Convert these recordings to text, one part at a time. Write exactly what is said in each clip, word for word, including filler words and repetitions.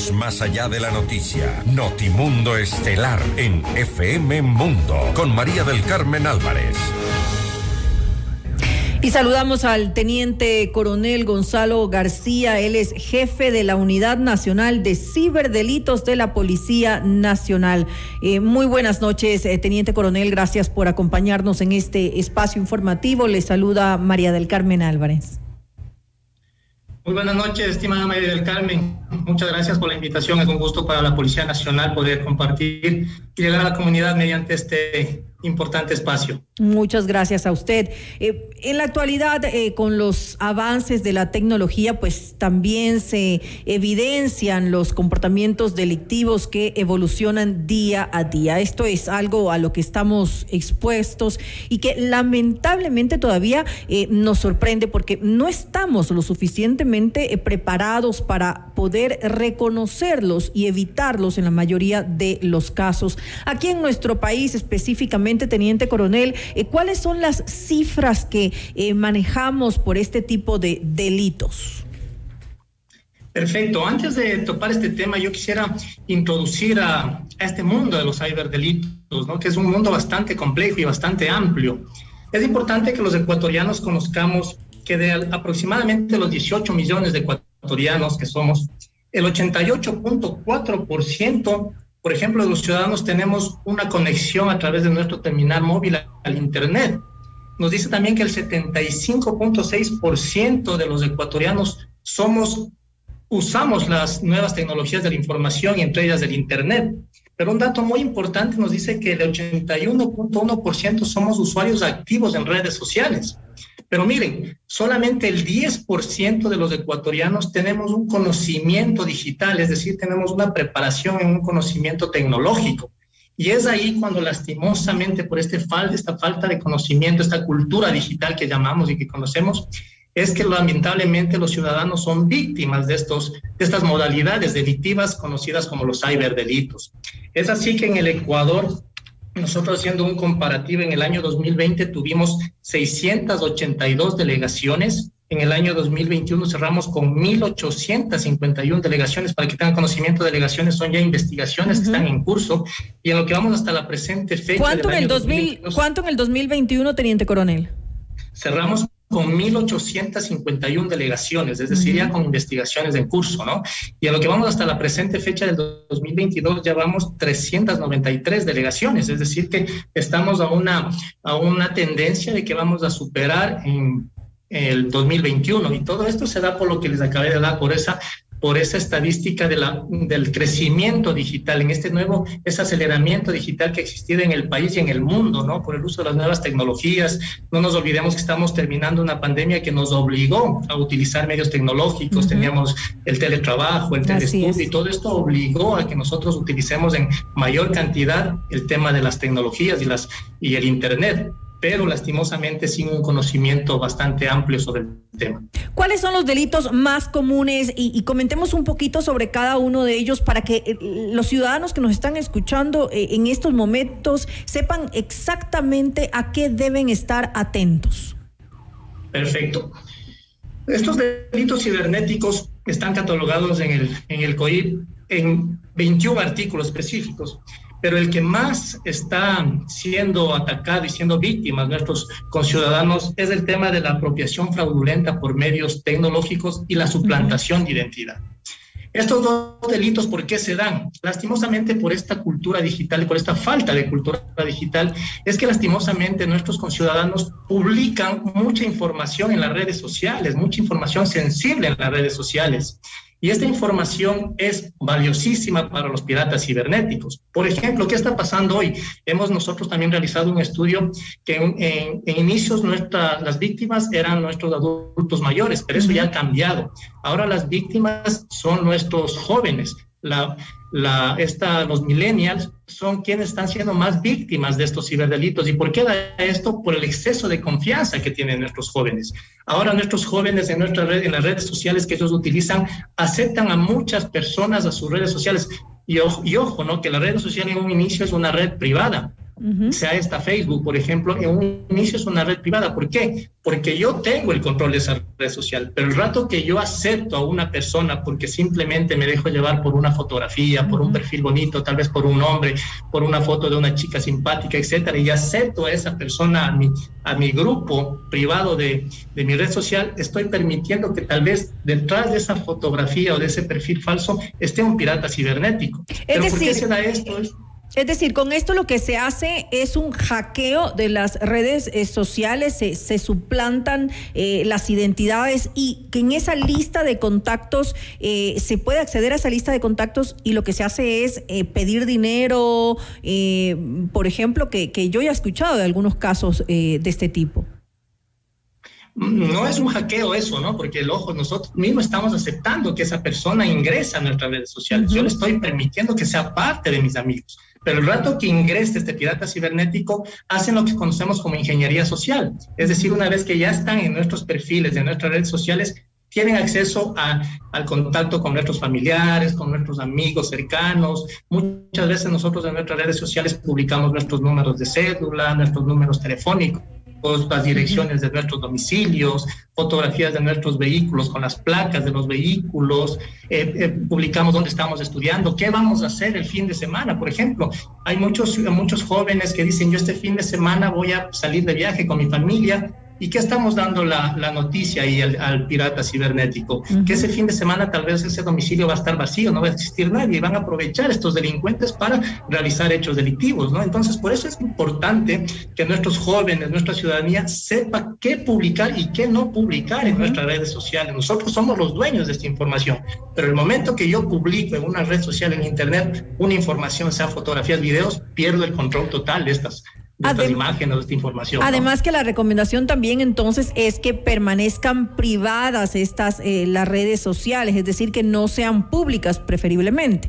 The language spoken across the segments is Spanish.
Más allá de la noticia, Notimundo Estelar en F M Mundo con María del Carmen Álvarez. Y saludamos al teniente coronel Gonzalo García, él es jefe de la Unidad Nacional de Ciberdelitos de la Policía Nacional. Eh, muy buenas noches, eh, teniente coronel, gracias por acompañarnos en este espacio informativo. Le saluda María del Carmen Álvarez. Muy buenas noches, estimada María del Carmen. Muchas gracias por la invitación. Es un gusto para la Policía Nacional poder compartir y llegar a la comunidad mediante este importante espacio. Muchas gracias a usted. Eh, en la actualidad, eh, con los avances de la tecnología, pues también se evidencian los comportamientos delictivos que evolucionan día a día. Esto es algo a lo que estamos expuestos y que lamentablemente todavía eh, nos sorprende porque no estamos lo suficientemente eh, preparados para poder reconocerlos y evitarlos en la mayoría de los casos. Aquí en nuestro país específicamente, teniente coronel, eh, ¿cuáles son las cifras que eh, manejamos por este tipo de delitos? Perfecto. Antes de topar este tema, yo quisiera introducir a, a este mundo de los ciberdelitos, ¿no? Que es un mundo bastante complejo y bastante amplio. Es importante que los ecuatorianos conozcamos que de aproximadamente los dieciocho millones de ecuatorianos que somos, el ochenta y ocho punto cuatro por ciento, por ejemplo, de los ciudadanos tenemos una conexión a través de nuestro terminal móvil al Internet. Nos dice también que el setenta y cinco punto seis por ciento de los ecuatorianos somos, usamos las nuevas tecnologías de la información y entre ellas el Internet. Pero un dato muy importante nos dice que el ochenta y uno punto uno por ciento somos usuarios activos en redes sociales. Pero miren, solamente el diez por ciento de los ecuatorianos tenemos un conocimiento digital, es decir, tenemos una preparación en un conocimiento tecnológico. Y es ahí cuando lastimosamente por este fal- esta falta de conocimiento, esta cultura digital que llamamos y que conocemos, es que lamentablemente los ciudadanos son víctimas de, estos, de estas modalidades delictivas conocidas como los ciberdelitos. Es así que en el Ecuador, nosotros haciendo un comparativo, en el año dos mil veinte tuvimos seiscientas ochenta y dos delegaciones, en el año dos mil veintiuno cerramos con mil ochocientas cincuenta y una delegaciones. Para que tengan conocimiento, delegaciones son ya investigaciones uh-huh. que están en curso, y en lo que vamos hasta la presente fecha. ¿Cuánto, en el, dos mil, ¿cuánto en el dos mil veintiuno, teniente coronel? Cerramos con mil ochocientas cincuenta y una delegaciones, es decir, uh-huh. ya con investigaciones en curso, ¿no? Y a lo que vamos hasta la presente fecha del dos mil veintidós, ya vamos trescientas noventa y tres delegaciones, es decir, que estamos a una, a una tendencia de que vamos a superar en el dos mil veintiuno, y todo esto se da por lo que les acabé de dar, por esa por esa estadística de la, del crecimiento digital, en este nuevo, ese aceleramiento digital que ha existido en el país y en el mundo, ¿no? Por el uso de las nuevas tecnologías. No nos olvidemos que estamos terminando una pandemia que nos obligó a utilizar medios tecnológicos. Uh-huh. Teníamos el teletrabajo, el telestudio, y todo esto obligó a que nosotros utilicemos en mayor cantidad el tema de las tecnologías y, las, y el Internet, pero lastimosamente sin un conocimiento bastante amplio sobre el tema. ¿Cuáles son los delitos más comunes? Y, y comentemos un poquito sobre cada uno de ellos para que eh, los ciudadanos que nos están escuchando eh, en estos momentos sepan exactamente a qué deben estar atentos. Perfecto. Estos delitos cibernéticos están catalogados en el, en el C O I P en veintiún artículos específicos, pero el que más está siendo atacado y siendo víctimas nuestros conciudadanos es el tema de la apropiación fraudulenta por medios tecnológicos y la suplantación uh-huh. de identidad. Estos dos delitos, ¿por qué se dan? Lastimosamente por esta cultura digital y por esta falta de cultura digital, es que lastimosamente nuestros conciudadanos publican mucha información en las redes sociales, mucha información sensible en las redes sociales. Y esta información es valiosísima para los piratas cibernéticos. Por ejemplo, ¿qué está pasando hoy? Hemos nosotros también realizado un estudio que en, en, en inicios nuestra, las víctimas eran nuestros adultos mayores, pero eso ya ha cambiado. Ahora las víctimas son nuestros jóvenes. La, la, esta, los millennials son quienes están siendo más víctimas de estos ciberdelitos. ¿Y por qué da esto? Por el exceso de confianza que tienen nuestros jóvenes. Ahora nuestros jóvenes en, nuestra red, en las redes sociales que ellos utilizan, aceptan a muchas personas a sus redes sociales. Y ojo, y ojo, ¿no? Que la red social en un inicio es una red privada. Uh-huh. Sea esta Facebook, por ejemplo, en un inicio es una red privada. ¿Por qué? Porque yo tengo el control de esa red social, pero el rato que yo acepto a una persona porque simplemente me dejo llevar por una fotografía, por un perfil bonito, tal vez por un hombre, por una foto de una chica simpática, etcétera, y acepto a esa persona a mi, a mi grupo privado de, de mi red social, estoy permitiendo que tal vez detrás de esa fotografía o de ese perfil falso esté un pirata cibernético. Es ¿Pero decir, por qué se da esto? Es decir, con esto lo que se hace es un hackeo de las redes eh, sociales, se, se suplantan eh, las identidades, y que en esa lista de contactos eh, se puede acceder a esa lista de contactos, y lo que se hace es eh, pedir dinero, eh, por ejemplo, que, que yo ya he escuchado de algunos casos eh, de este tipo. No es un hackeo eso, ¿no? Porque el ojo, nosotros mismos estamos aceptando que esa persona ingresa a nuestras redes sociales. Uh-huh. Yo le estoy permitiendo que sea parte de mis amigos. Pero el rato que ingrese este pirata cibernético, hacen lo que conocemos como ingeniería social. Es decir, una vez que ya están en nuestros perfiles, en nuestras redes sociales, tienen acceso a, al contacto con nuestros familiares, con nuestros amigos cercanos. Muchas veces nosotros en nuestras redes sociales publicamos nuestros números de cédula, nuestros números telefónicos, las direcciones de nuestros domicilios, fotografías de nuestros vehículos con las placas de los vehículos, eh, eh, publicamos dónde estamos estudiando, qué vamos a hacer el fin de semana. Por ejemplo, hay muchos, muchos jóvenes que dicen, yo este fin de semana voy a salir de viaje con mi familia. ¿Y qué estamos dando la, la noticia ahí al, al pirata cibernético? Uh-huh. Que ese fin de semana tal vez ese domicilio va a estar vacío, no va a existir nadie, y van a aprovechar estos delincuentes para realizar hechos delictivos, ¿no? Entonces, por eso es importante que nuestros jóvenes, nuestra ciudadanía, sepa qué publicar y qué no publicar en uh-huh. nuestras redes sociales. Nosotros somos los dueños de esta información, pero el momento que yo publico en una red social, en internet, una información, sea fotografías, videos, pierdo el control total de estas de estas Adem- imágenes, de esta información. Además, ¿no? que la recomendación también entonces es que permanezcan privadas estas eh, las redes sociales, es decir, que no sean públicas preferiblemente.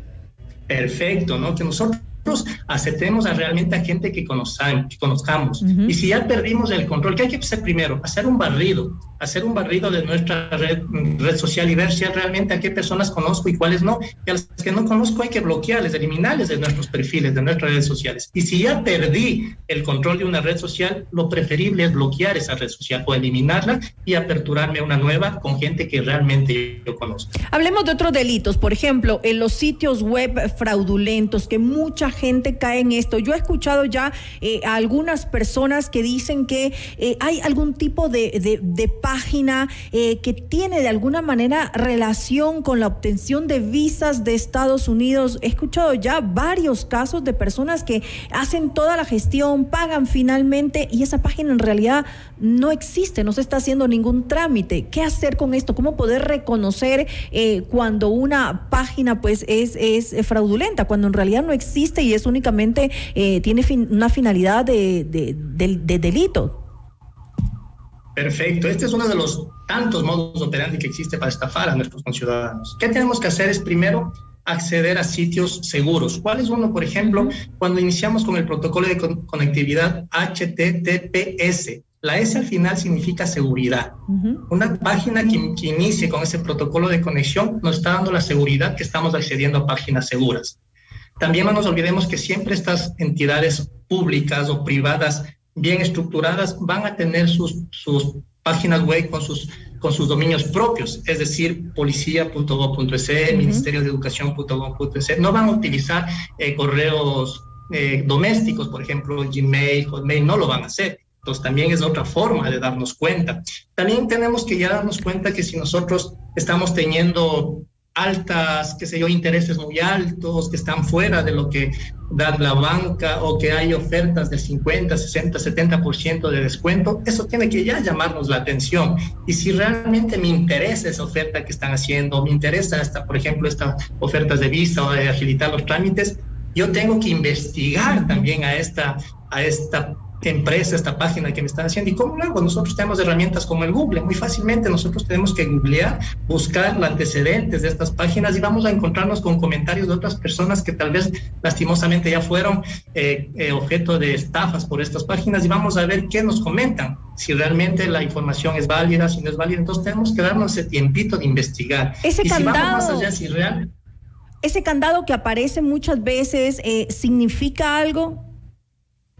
Perfecto, ¿no? Que nosotros aceptemos a realmente a gente que, conozcan, que conozcamos. Uh-huh. Y si ya perdimos el control, ¿qué hay que hacer primero? Hacer un barrido, hacer un barrido de nuestra red, red social y ver si realmente a qué personas conozco y cuáles no. Y a las que no conozco hay que bloquearles, eliminarles de nuestros perfiles, de nuestras redes sociales. Y si ya perdí el control de una red social, lo preferible es bloquear esa red social o eliminarla y aperturarme a una nueva con gente que realmente yo conozco. Hablemos de otros delitos, por ejemplo, en los sitios web fraudulentos, que mucha gente cae en esto. Yo he escuchado ya eh, a algunas personas que dicen que eh, hay algún tipo de, de, de página eh, que tiene de alguna manera relación con la obtención de visas de Estados Unidos. He escuchado ya varios casos de personas que hacen toda la gestión, pagan finalmente, y esa página en realidad no existe, no se está haciendo ningún trámite. ¿Qué hacer con esto? ¿Cómo poder reconocer eh, cuando una página pues es, es fraudulenta, cuando en realidad no existe y es únicamente, eh, tiene fin, una finalidad de, de, de, de delito? Perfecto, este es uno de los tantos modus operandi que existe para estafar a nuestros conciudadanos. ¿Qué tenemos que hacer? Es primero acceder a sitios seguros. ¿Cuál es uno? Por ejemplo, cuando iniciamos con el protocolo de con- conectividad H T T P S, la S al final significa seguridad. Uh-huh. Una página que, que inicie con ese protocolo de conexión nos está dando la seguridad que estamos accediendo a páginas seguras. También no nos olvidemos que siempre estas entidades públicas o privadas bien estructuradas van a tener sus, sus páginas web con sus, con sus dominios propios, es decir, policía punto gob punto es, uh-huh. ministerio de educación punto gob punto es. No van a utilizar eh, correos eh, domésticos, por ejemplo, Gmail, Hotmail, no lo van a hacer. Entonces también es otra forma de darnos cuenta. También tenemos que ya darnos cuenta que si nosotros estamos teniendo altas, qué sé yo, intereses muy altos, que están fuera de lo que da la banca, o que hay ofertas del cincuenta, sesenta, setenta por ciento de descuento, eso tiene que ya llamarnos la atención. Y si realmente me interesa esa oferta que están haciendo, me interesa, esta, por ejemplo, estas ofertas de visa o de agilitar los trámites, yo tengo que investigar también a esta, a esta empresa, esta página que me están haciendo. ¿Y cómo lo hago? Nosotros tenemos herramientas como el Google. Muy fácilmente nosotros tenemos que googlear, buscar los antecedentes de estas páginas y vamos a encontrarnos con comentarios de otras personas que tal vez lastimosamente ya fueron eh, eh, objeto de estafas por estas páginas, y vamos a ver qué nos comentan, si realmente la información es válida, si no es válida. Entonces tenemos que darnos ese tiempito de investigar. Ese y candado, si vamos más allá, si real... ese candado que aparece muchas veces, eh, ¿significa algo?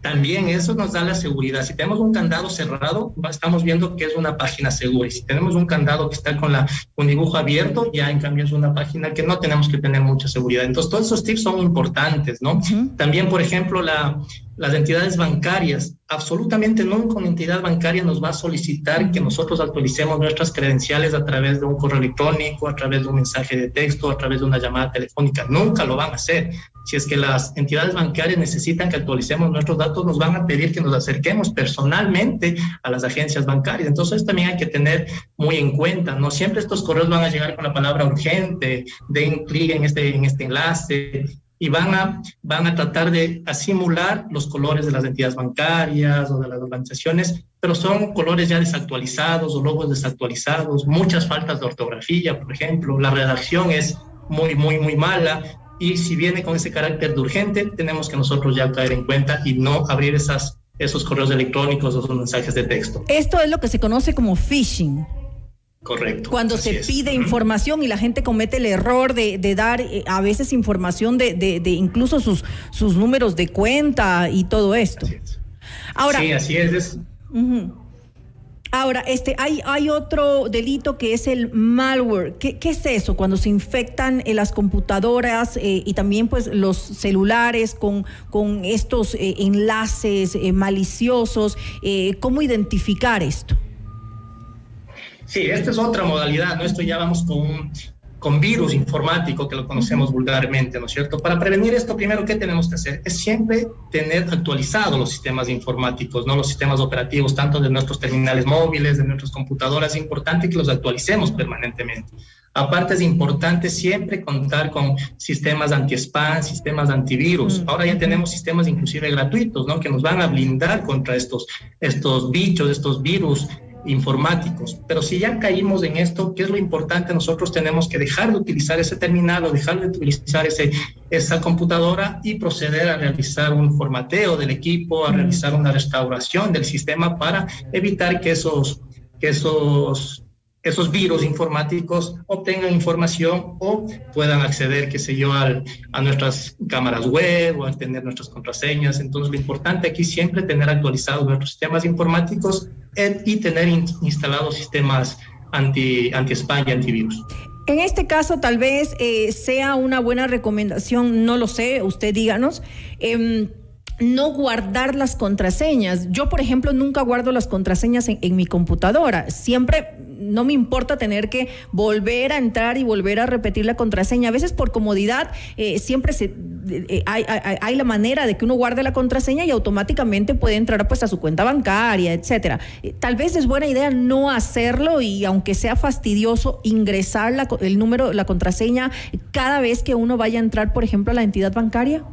También eso nos da la seguridad. Si tenemos un candado cerrado, estamos viendo que es una página segura. Y si tenemos un candado que está con la con dibujo abierto, ya en cambio es una página que no tenemos que tener mucha seguridad. Entonces, todos esos tips son importantes, ¿no? Uh-huh. También, por ejemplo, la, las entidades bancarias. Absolutamente nunca una entidad bancaria nos va a solicitar que nosotros actualicemos nuestras credenciales a través de un correo electrónico, a través de un mensaje de texto, a través de una llamada telefónica. Nunca lo van a hacer. Si es que las entidades bancarias necesitan que actualicemos nuestros datos, nos van a pedir que nos acerquemos personalmente a las agencias bancarias. Entonces también hay que tener muy en cuenta, ¿no? Siempre estos correos van a llegar con la palabra urgente, den clic en este, en este enlace, y van a, van a tratar de simular los colores de las entidades bancarias o de las organizaciones, pero son colores ya desactualizados o logos desactualizados, muchas faltas de ortografía, por ejemplo, la redacción es muy, muy, muy mala, y si viene con ese carácter de urgente, tenemos que nosotros ya caer en cuenta y no abrir esas, esos correos electrónicos o esos mensajes de texto. Esto es lo que se conoce como phishing. Correcto. Cuando se es. pide uh-huh. información y la gente comete el error de, de dar eh, a veces información de, de, de incluso sus, sus números de cuenta y todo esto. Así es. Ahora, sí, así es. Uh-huh. Ahora, este, hay, hay otro delito que es el malware. ¿Qué, qué es eso? Cuando se infectan eh, las computadoras eh, y también pues los celulares con, con estos eh, enlaces eh, maliciosos, eh, ¿cómo identificar esto? Sí, esta es otra modalidad, ¿no? Esto ya vamos con, con virus informático, que lo conocemos vulgarmente, ¿no es cierto? Para prevenir esto, primero, ¿qué tenemos que hacer? Es siempre tener actualizados los sistemas informáticos, ¿no? Los sistemas operativos, tanto de nuestros terminales móviles, de nuestras computadoras. Es importante que los actualicemos permanentemente. Aparte, es importante siempre contar con sistemas anti-spam, sistemas antivirus. Ahora ya tenemos sistemas inclusive gratuitos, ¿no? Que nos van a blindar contra estos, estos bichos, estos virus informáticos. Pero si ya caímos en esto, ¿qué es lo importante? Nosotros tenemos que dejar de utilizar ese terminal o dejar de utilizar ese, esa computadora y proceder a realizar un formateo del equipo, a realizar una restauración del sistema para evitar que esos, que esos, esos virus informáticos obtengan información o puedan acceder, qué sé yo, al, a nuestras cámaras web o a tener nuestras contraseñas. Entonces, lo importante aquí siempre tener actualizados nuestros sistemas informáticos y tener in, instalados sistemas anti, anti-spam y antivirus. En este caso, tal vez eh, sea una buena recomendación, no lo sé, usted díganos, eh, no guardar las contraseñas. Yo, por ejemplo, nunca guardo las contraseñas en, en mi computadora. Siempre, no me importa tener que volver a entrar y volver a repetir la contraseña. A veces por comodidad, eh, siempre se, eh, hay, hay, hay la manera de que uno guarde la contraseña y automáticamente puede entrar pues a su cuenta bancaria, etcétera. Eh, tal vez es buena idea no hacerlo y, aunque sea fastidioso, ingresar la, el número, la contraseña cada vez que uno vaya a entrar, por ejemplo, a la entidad bancaria.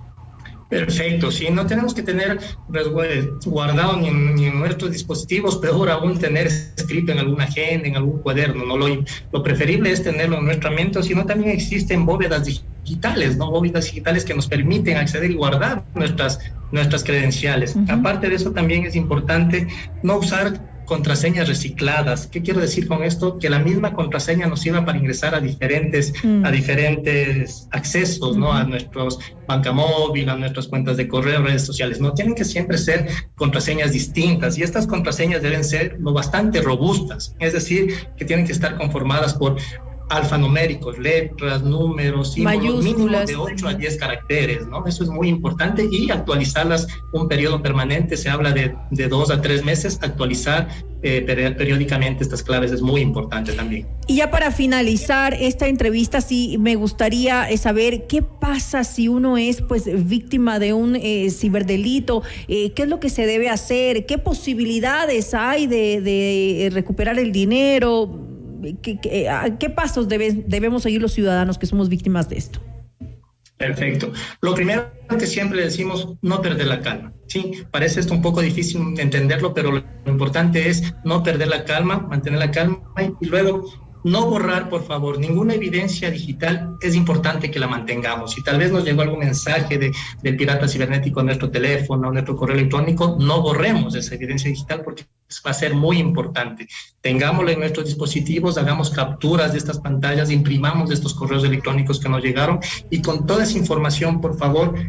Perfecto, sí, no tenemos que tener guardado ni en, ni en nuestros dispositivos, peor aún tener escrito en alguna agenda, en algún cuaderno, ¿no? Lo, lo preferible es tenerlo en nuestra mente, sino también existen bóvedas digitales, ¿no? Bóvedas digitales que nos permiten acceder y guardar nuestras, nuestras credenciales. Uh-huh. Aparte de eso, también es importante no usar contraseñas recicladas. ¿Qué quiero decir con esto? Que la misma contraseña nos sirva para ingresar a diferentes, mm. a diferentes accesos, ¿no? Mm. A nuestros banca móvil, a nuestras cuentas de correo, redes sociales. No tienen que siempre ser contraseñas distintas, y estas contraseñas deben ser lo bastante robustas, es decir, que tienen que estar conformadas por alfanuméricos, letras, números, símbolos, mínimo de ocho a diez caracteres, ¿no? Eso es muy importante, y actualizarlas un periodo permanente, se habla de, de dos a tres meses, actualizar eh, periódicamente estas claves es muy importante también. Y ya para finalizar esta entrevista, sí me gustaría saber qué pasa si uno es pues víctima de un eh, ciberdelito, eh, qué es lo que se debe hacer, qué posibilidades hay de, de recuperar el dinero. ¿Qué, qué, qué pasos debe, debemos seguir los ciudadanos que somos víctimas de esto? Perfecto. Lo primero que siempre decimos, no perder la calma. Sí, parece esto un poco difícil de entenderlo, pero lo importante es no perder la calma, mantener la calma, y luego no borrar, por favor, ninguna evidencia digital. Es importante que la mantengamos. Si tal vez nos llegó algún mensaje de, del pirata cibernético a nuestro teléfono, a nuestro correo electrónico, no borremos esa evidencia digital, porque va a ser muy importante. Tengámoslo en nuestros dispositivos, hagamos capturas de estas pantallas, imprimamos estos correos electrónicos que nos llegaron, y con toda esa información, por favor,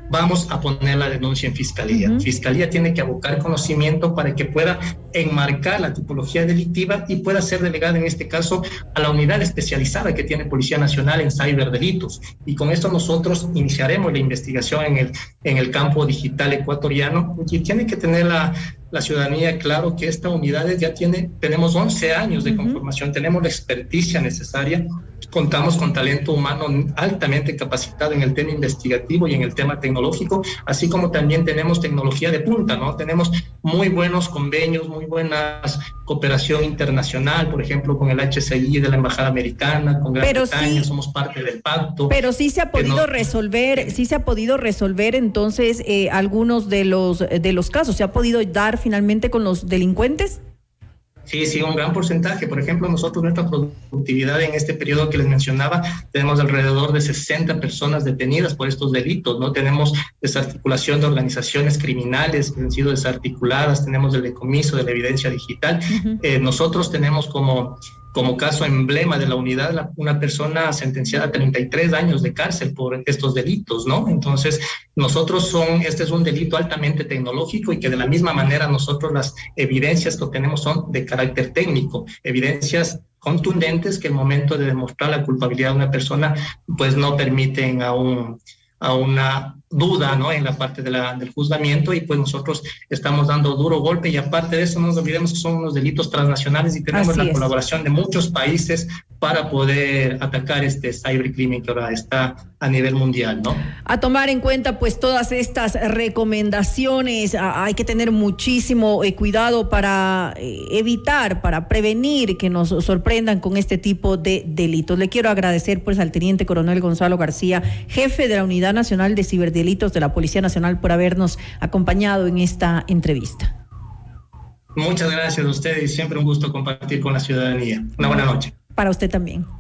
vamos a poner la denuncia en Fiscalía. Uh-huh. Fiscalía tiene que abocar conocimiento para que pueda enmarcar la tipología delictiva y pueda ser delegada, en este caso, a la unidad especializada que tiene Policía Nacional en ciberdelitos. Y con esto nosotros iniciaremos la investigación en el, en el campo digital ecuatoriano, y tiene que tener la, la ciudadanía claro que esta unidad ya tiene, tenemos once años de conformación, uh-huh. tenemos la experticia necesaria, contamos con talento humano altamente capacitado en el tema investigativo y en el tema tecnológico, así como también tenemos tecnología de punta, ¿no? Tenemos muy buenos convenios, muy buena cooperación internacional, por ejemplo, con el H C I de la Embajada Americana, con Gran pero Bretaña, sí, somos parte del pacto. Pero sí se ha podido no, resolver, sí se ha podido resolver entonces eh, algunos de los, de los casos, ¿se ha podido dar finalmente con los delincuentes? Sí, sí, un gran porcentaje. Por ejemplo, nosotros nuestra productividad en este periodo que les mencionaba, tenemos alrededor de sesenta personas detenidas por estos delitos, ¿no? Tenemos desarticulación de organizaciones criminales que han sido desarticuladas, tenemos el decomiso de la evidencia digital. Uh-huh. Eh, nosotros tenemos como... como caso emblema de la unidad, la, una persona sentenciada a treinta y tres años de cárcel por estos delitos, ¿no? Entonces, nosotros son, este es un delito altamente tecnológico y que de la misma manera nosotros las evidencias que obtenemos son de carácter técnico, evidencias contundentes que el momento de demostrar la culpabilidad de una persona, pues no permiten a un... a una duda, ¿no? En la parte de la, del juzgamiento, y pues nosotros estamos dando duro golpe, y aparte de eso no nos olvidemos que son unos delitos transnacionales y tenemos Así la es. colaboración de muchos países para poder atacar este cibercrimen que ahora está a nivel mundial, ¿no? A tomar en cuenta pues todas estas recomendaciones, hay que tener muchísimo eh, cuidado para eh, evitar, para prevenir que nos sorprendan con este tipo de delitos. Le quiero agradecer pues al Teniente Coronel Gonzalo García, jefe de la Unidad Nacional de Ciberdelitos de la Policía Nacional, por habernos acompañado en esta entrevista. Muchas gracias a ustedes y siempre un gusto compartir con la ciudadanía. Una buena noche. Para usted también.